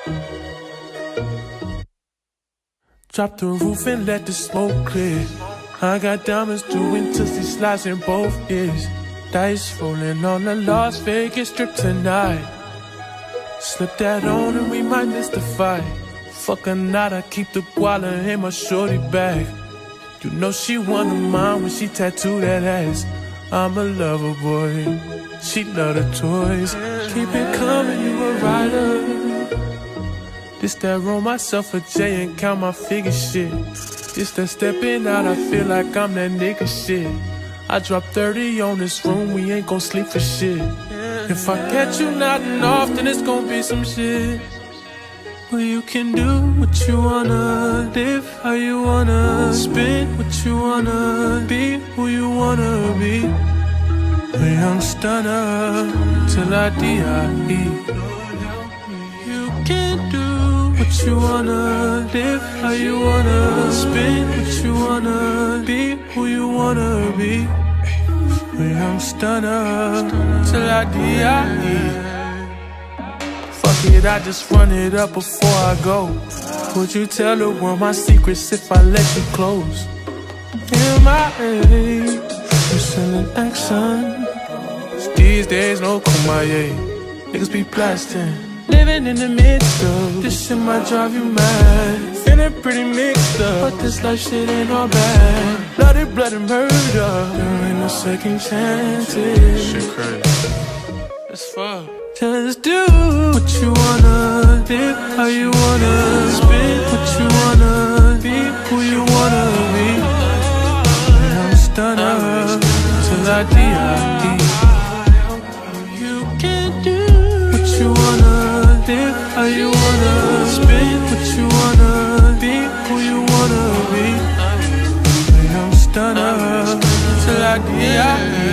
Drop the roof and let the smoke clear. I got diamonds doing tootsie slides in both ears. Dice rolling on the Las Vegas Strip tonight. Slip that on and we might miss the fight. Fuck or not, I keep the guala in my shorty bag. You know she one of mine when she tattooed that ass. I'm a lover boy, she love the toys. Keep it coming, you a rider. This that roll myself a J and count my figure shit. This that stepping out, I feel like I'm that nigga shit. I drop 30 on this room, we ain't gon' sleep for shit. If I catch you nodding off, then it's gon' be some shit. Well, you can do what you wanna, live how you wanna, spin what you wanna, be who you wanna be. A young stunner, till I die. You can do what you wanna, live how you wanna, spin what you wanna, be who you wanna be. A young stunner, till I die. Fuck it, I just run it up before I go. Would you tell the world my secrets if I let you close? MIA, you selling action. These days no Kumaye, niggas be blasting. Living in the midst of this shit might drive you mad. Feeling pretty mixed up, but this life shit ain't all bad. Blood and murder, there ain't no second chances. Shit crazy, it's fuck. Just do what you wanna, live how you wanna, spin what you wanna, be who you wanna be. And I'm a stunner till I die. You can do what you wanna, live how you wanna, spin what you wanna, be who you wanna be. And I'm a stunner till I die.